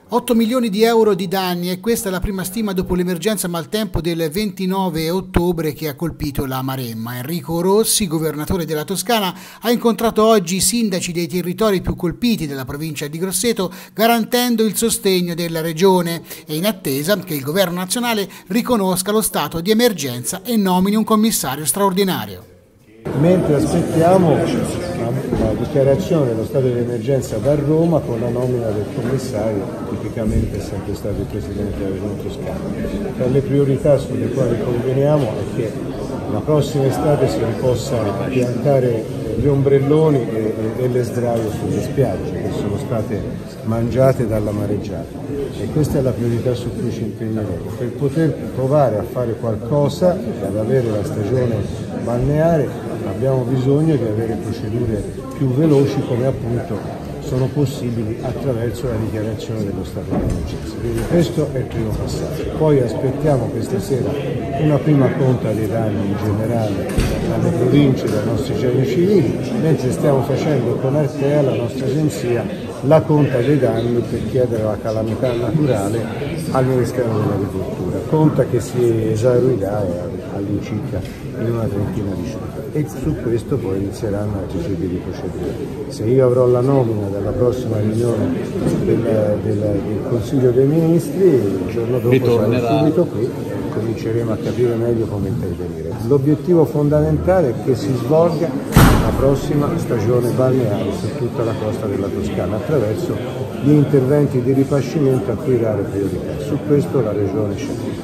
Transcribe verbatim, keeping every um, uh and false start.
otto milioni di euro di danni e questa è la prima stima dopo l'emergenza maltempo del ventinove ottobre che ha colpito la Maremma. Enrico Rossi, governatore della Toscana, ha incontrato oggi i sindaci dei territori più colpiti della provincia di Grosseto, garantendo il sostegno della regione e in attesa che il governo nazionale riconosca lo stato di emergenza e nomini un commissario straordinario. Mentre aspettiamo la dichiarazione dello stato di emergenza da Roma con la nomina del commissario, tipicamente è sempre stato il Presidente della Regione Toscana. Tra le priorità sulle quali conveniamo è che la prossima estate si possa piantare gli ombrelloni e, e le sdraio sulle spiagge che sono state mangiate dalla mareggiata, e questa è la priorità su cui ci impegneremo per poter provare a fare qualcosa ad avere la stagione balneare. Abbiamo bisogno di avere procedure più veloci, come appunto sono possibili attraverso la dichiarazione dello stato di emergenza. Quindi questo è il primo passaggio. Poi aspettiamo questa sera una prima conta dei danni in generale alle province, dai nostri geni civili, mentre stiamo facendo con Artea, la nostra agenzia, la conta dei danni per chiedere la calamità naturale al Ministero dell'Agricoltura, conta che si esaurirà all'incirca in una trentina di cifre, e su questo poi inizieranno altri tipi di procedure. Se io avrò la nomina dalla prossima riunione del, del, del Consiglio dei Ministri, il giorno dopo sarò subito qui e cominceremo a capire meglio come intervenire. L'obiettivo fondamentale è che si svolga la prossima stagione balneare su tutta la costa della Toscana attraverso gli interventi di ripascimento a cui dare priorità. Su questo la Regione c'è.